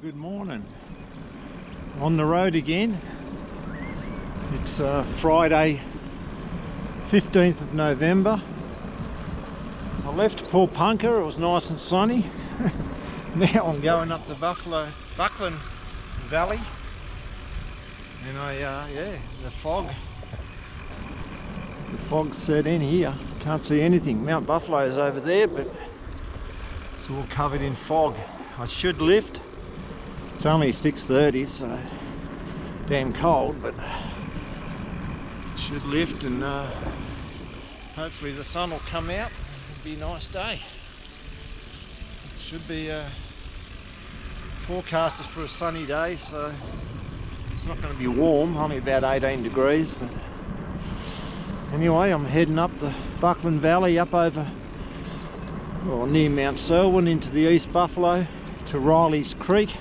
Good morning. On the road again. It's Friday 15th of November. I left Paulpunker, it was nice and sunny. Now I'm going up the Buckland Valley, and the fog set in here. Can't see anything. Mount Buffalo is over there, but it's all covered in fog. I should lift. It's only 6:30, so damn cold, but it should lift, and hopefully the sun will come out. It'll be a nice day. It should be forecasted for a sunny day, so it's not going to be warm, only about 18 degrees. But anyway, I'm heading up the Buckland Valley, up over, well, near Mount Selwyn, into the East Buffalo to Riley's Creek.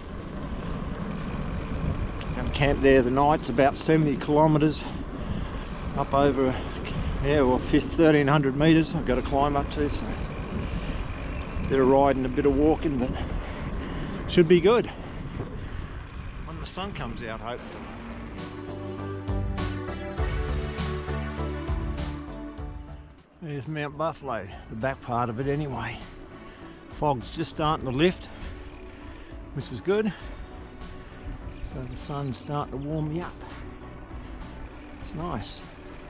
Camp there the night. It's about 70 kilometres up over, 1300 metres I've got to climb up to, so a bit of riding, a bit of walking, but should be good when the sun comes out, hopefully. There's Mount Buffalo, the back part of it anyway. Fog's just starting to lift, which is good. So the sun's starting to warm me up. It's nice.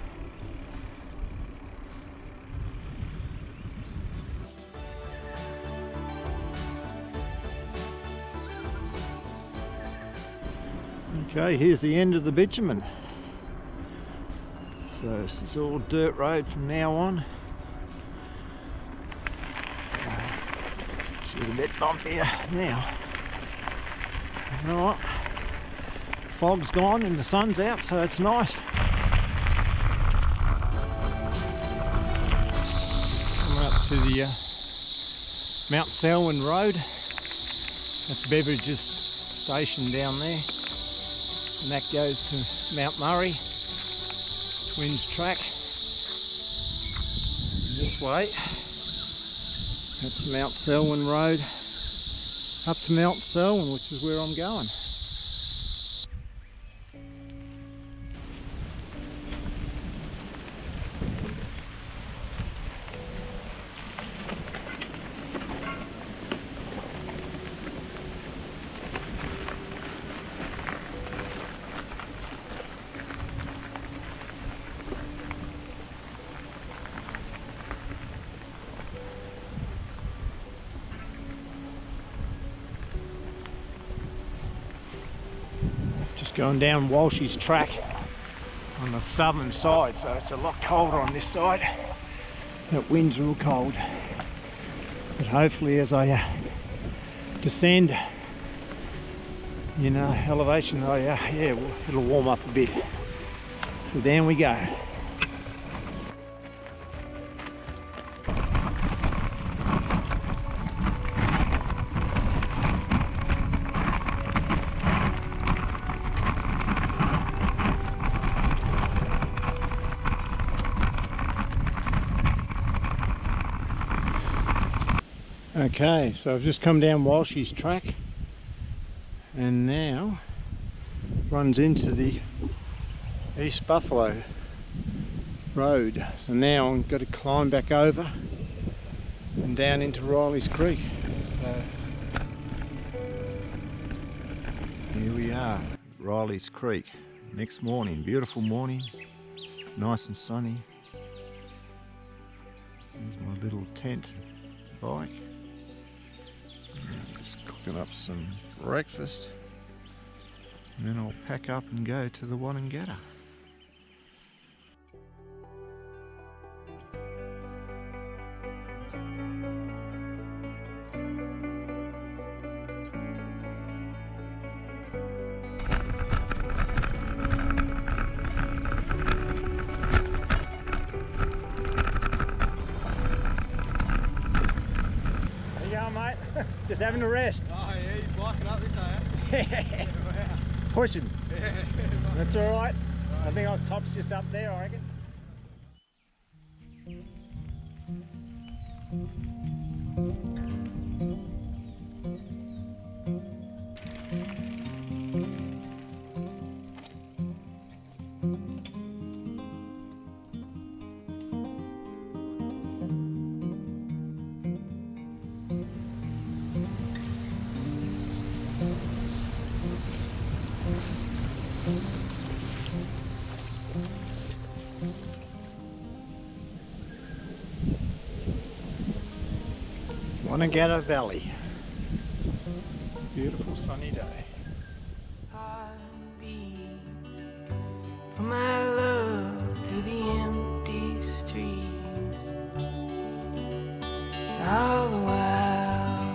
Okay, here's the end of the bitumen. So this is all dirt road from now on. She's a bit bumpier now. Alright. Fog's gone and the sun's out, so it's nice. I'm up to the Mount Selwyn Road. That's Beveridge's station down there, and that goes to Mount Murray, Twins Track. And this way, that's Mount Selwyn Road, up to Mount Selwyn, which is where I'm going. Just going down Walshy's Track on the southern side, so it's a lot colder on this side. That wind's real cold, but hopefully as I descend in elevation, it'll warm up a bit. So down we go. Okay, so I've just come down Walshy's Track and now runs into the East Buffalo Road. So now I've got to climb back over and down into Riley's Creek. So here we are, Riley's Creek. Next morning, beautiful morning, nice and sunny. There's my little tent bike. Just cooking up some breakfast, and then I'll pack up and go to the Wodongatta. Mate, just having a rest. Oh yeah, you're blocking up this, are you? Pushing. Yeah. That's all right. I think our top's just up there, I reckon. Wonnegata Valley. Beautiful sunny day. Heartbeats for my love through the empty streets. All the while,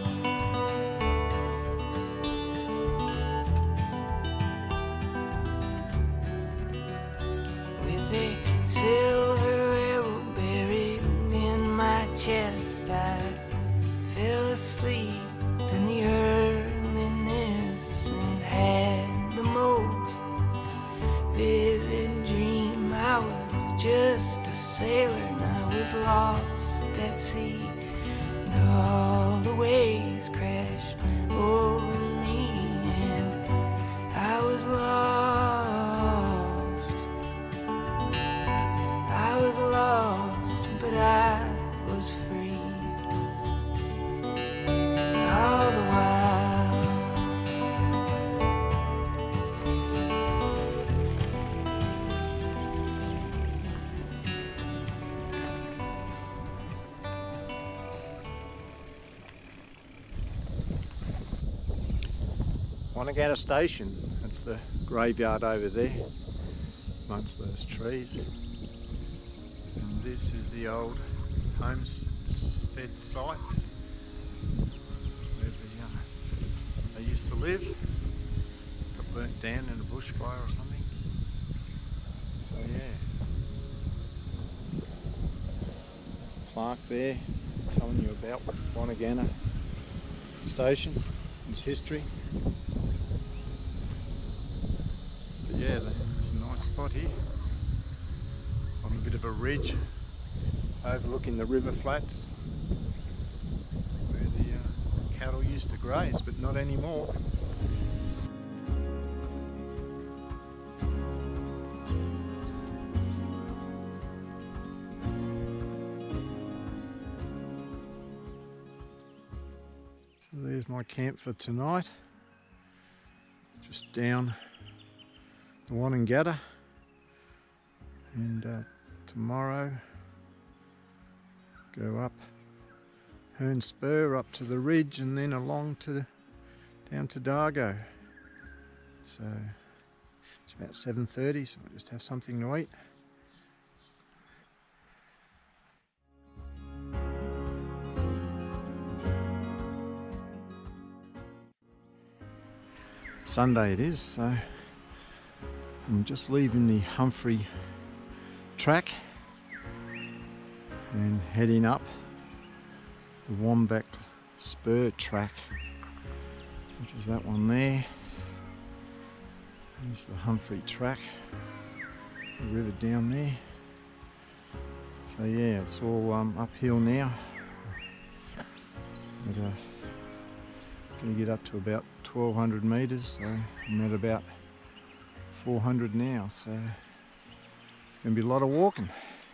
with a silver arrow buried in my chest, I fell asleep in the earliness and had the most vivid dream. I was just a sailor and I was lost at sea, and all the waves crashed over me, and I was lost. I was lost, but I was free. All the while, Wonnegata Station, that's the graveyard over there amongst those trees, and this is the old homestead site where they used to live. Got burnt down in a bushfire or something, so yeah, there's a plaque there telling you about Wonnegata Station, its history. But yeah, it's a nice spot here. It's on a bit of a ridge overlooking the river flats where the cattle used to graze, but not anymore. So there's my camp for tonight, just down the Wonnegata, and tomorrow go up Hern Spur up to the ridge and then along to down to Dargo. So it's about 7:30, so I'll just have something to eat. Sunday it is, so I'm just leaving the Humphrey track and heading up the Wombat Spur track, which is that one there. There's the Humphrey track, the river down there. So yeah, it's all uphill now. But going to get up to about 1200 metres, so I'm at about 400 now, so it's going to be a lot of walking.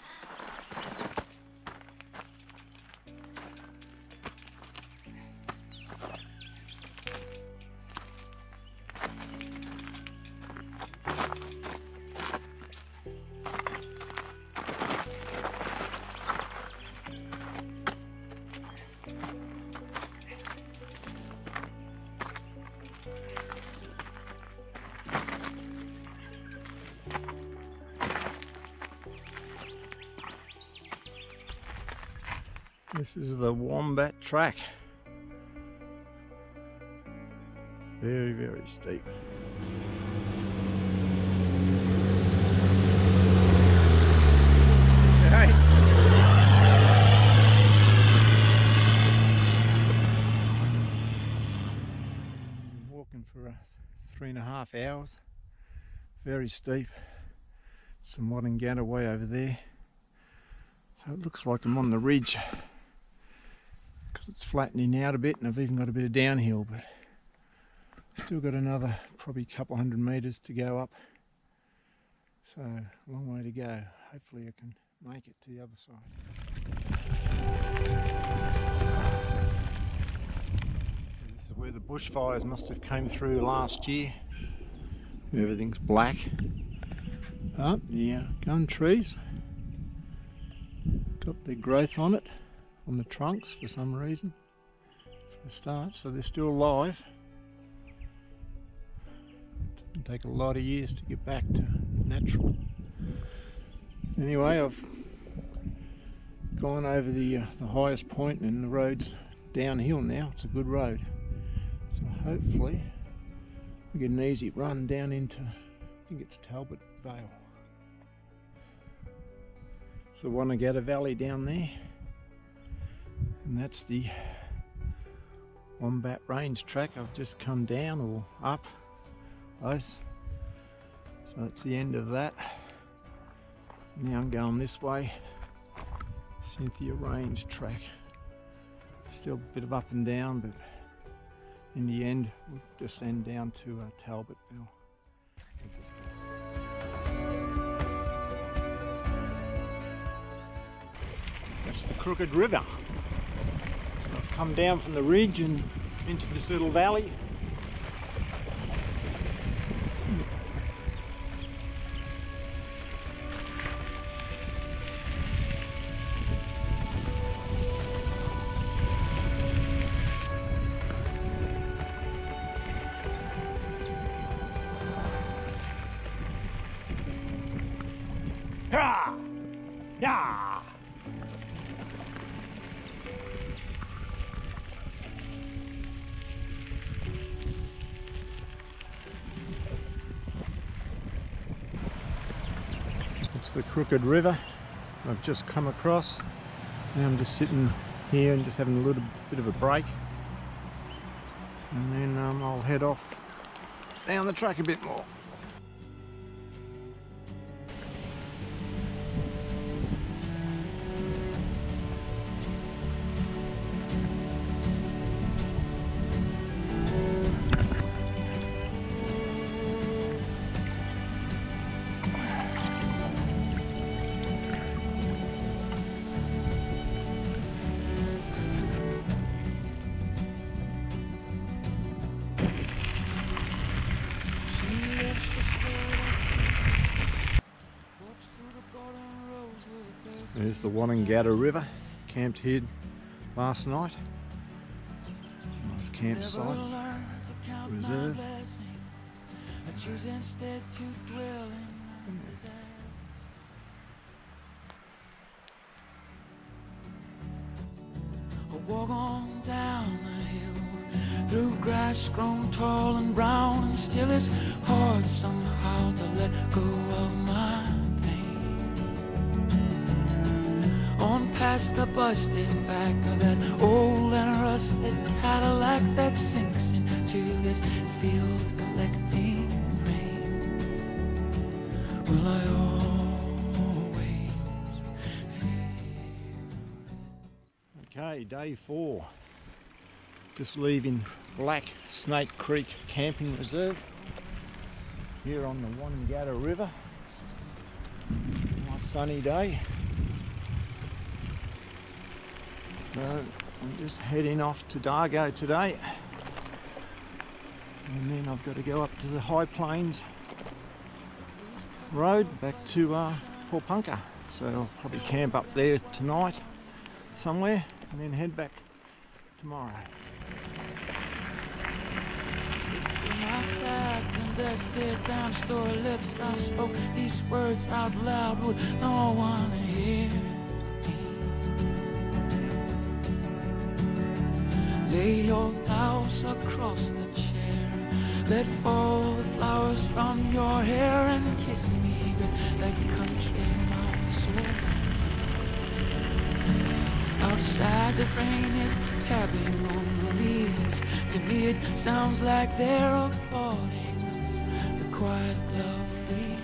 This is the Wombat track. Very, very steep. Walking for 3.5 hours. Very steep. Some Wonnegata way over there. So it looks like I'm on the ridge, because it's flattening out a bit, and I've even got a bit of downhill, but still got another probably couple hundred metres to go up. So a long way to go. Hopefully I can make it to the other side. So this is where the bushfires must have came through last year. Everything's black. But the gum trees got their growth on it, on the trunks for some reason, for a start, so they're still alive. It'll take a lot of years to get back to natural. Anyway, I've gone over the highest point and the road's downhill now. It's a good road. So hopefully we get an easy run down into, I think it's Talbot Vale. It's the Wonnegata Valley down there. And that's the Wombat Range track. I've just come down or up, both. So that's the end of that. Now I'm going this way, Cynthia Range track. Still a bit of up and down, but in the end we'll descend down to Talbotville. That's the Crooked River. So I've come down from the ridge and into this little valley. Yeah. It's the Crooked River I've just come across. Now I'm just sitting here and just having a little bit of a break, and then I'll head off down the track a bit more. There's the Wonnegata River, camped here last night. Nice campsite, reserve. Walk on down the hill through grass grown tall and brown, and still it's hard somehow to let go of my on past the busted back of that old and rusted Cadillac that sinks into this field collecting rain. Will I always feel? Okay, day 4. Just leaving Black Snake Creek Camping Reserve here on the Wonnegata River. Nice sunny day. So I'm just heading off to Dargo today, and then I've got to go up to the High Plains Road back to Paulpunka. So I'll probably camp up there tonight somewhere and then head back tomorrow. My cracked and dusted down store lips, I spoke these words out loud. Would no one hear? Lay your blouse across the chair, let fall the flowers from your hair, and kiss me with that country mouth so clear. Outside the rain is tapping on the leaves. To me it sounds like they're applauding us, the quiet love we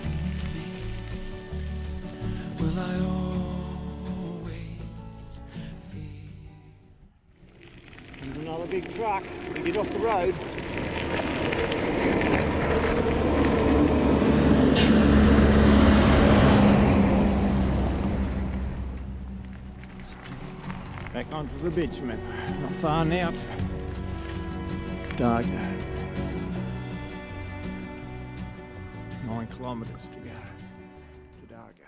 made. Will I always feel? There's another big truck to get off the road. Back onto the bitumen. Not far now. It's Dargo. 9 kilometres to go to Dargo.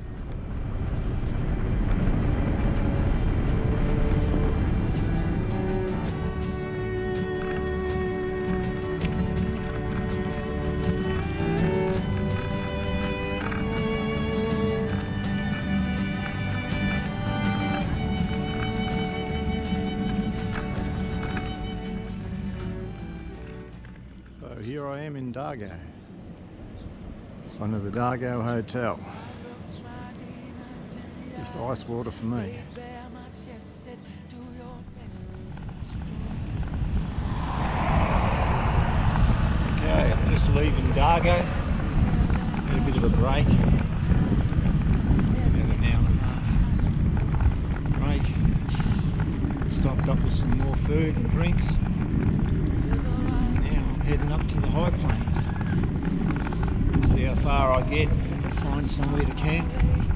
So here I am in Dargo, front of the Dargo Hotel. Just ice water for me. Okay, I'm just leaving Dargo. Had a bit of a break. About an hour and a half break. Stopped up with some more food and drinks. Heading up to the high plains. See how far I get, find somewhere to camp.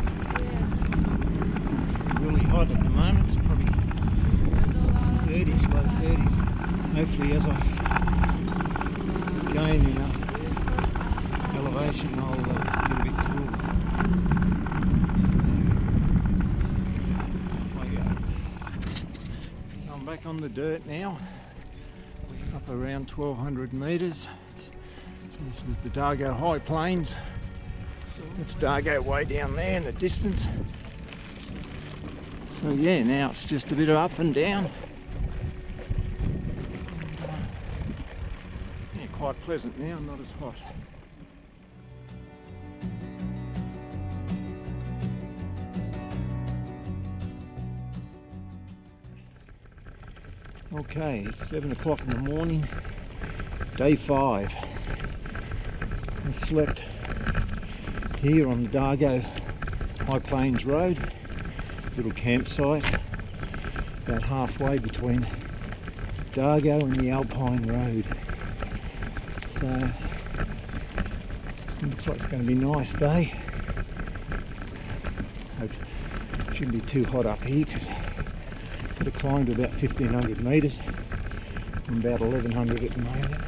Really hot at the moment, it's probably 30s, low 30s. Hopefully as I gain enough elevation I'll get a bit cooler. So, off I go. I'm back on the dirt now. Up around 1200 metres. So this is the Dargo High Plains. It's Dargo way down there in the distance. So yeah, now it's just a bit of up and down. Yeah, quite pleasant now, not as hot. Okay, it's 7 o'clock in the morning, day 5. I slept here on the Dargo High Plains Road, little campsite, about halfway between Dargo and the Alpine Road. So, looks like it's going to be a nice day. Hope it shouldn't be too hot up here because got to climb to about 1500 metres. I'm about 1100 at the moment.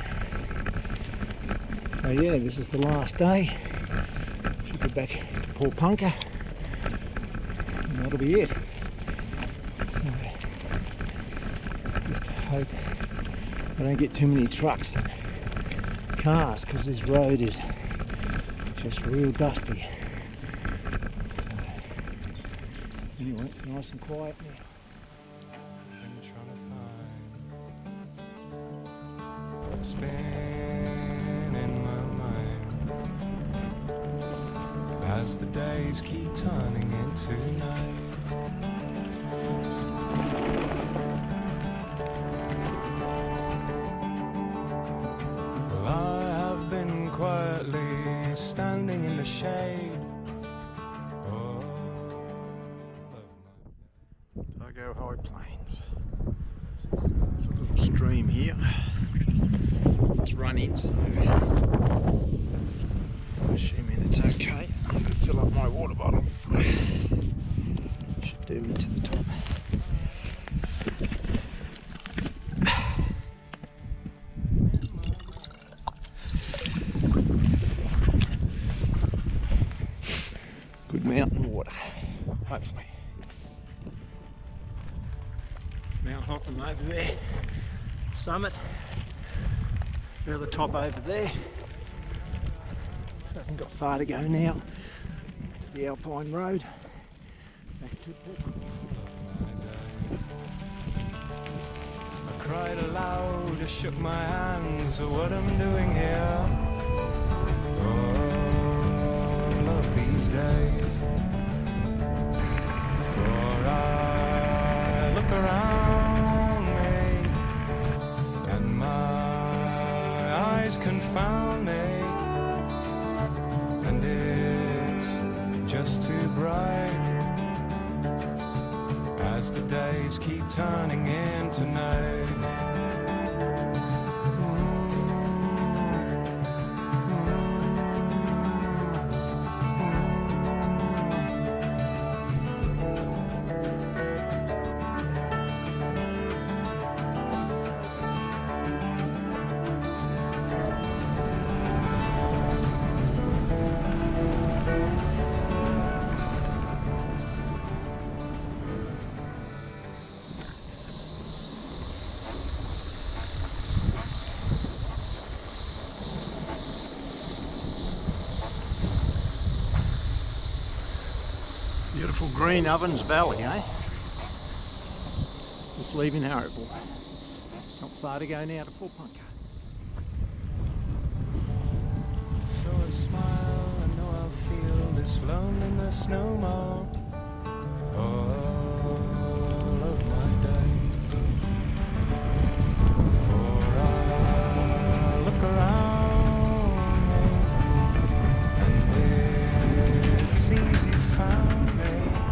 So yeah, this is the last day. Should go back to Paulpunka and that'll be it. So just hope I don't get too many trucks and cars because this road is just real dusty. So anyway, it's nice and quiet now. Spin in my mind as the days keep turning into night. Well, I have been quietly standing in the shade of Dargo High Plains. There's a little stream here. It's running, so assuming it's okay. I'm going to fill up my water bottle. Should do me to the top. Good mountain water, hopefully. It's Mount Hotham over there, summit. The top over there. So I haven't got far to go now to the Alpine Road. Back to Paulpunka. I cried aloud, I shook my hands at what I'm doing here. All of these days. For I look around me and my eyes confound me, and it's just too bright as the days keep turning into night. Beautiful Green Ovens Valley, eh? Just leaving Harritville. Not far to go now to Porepunkah. So I smile, I know I'll feel this loneliness no more. All of my days. For I look around me, and it seems you found me.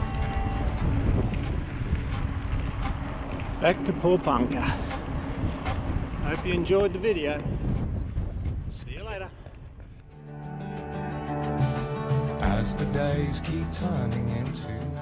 Back to Porepunkah. Hope you enjoyed the video. See you later. As the days keep turning into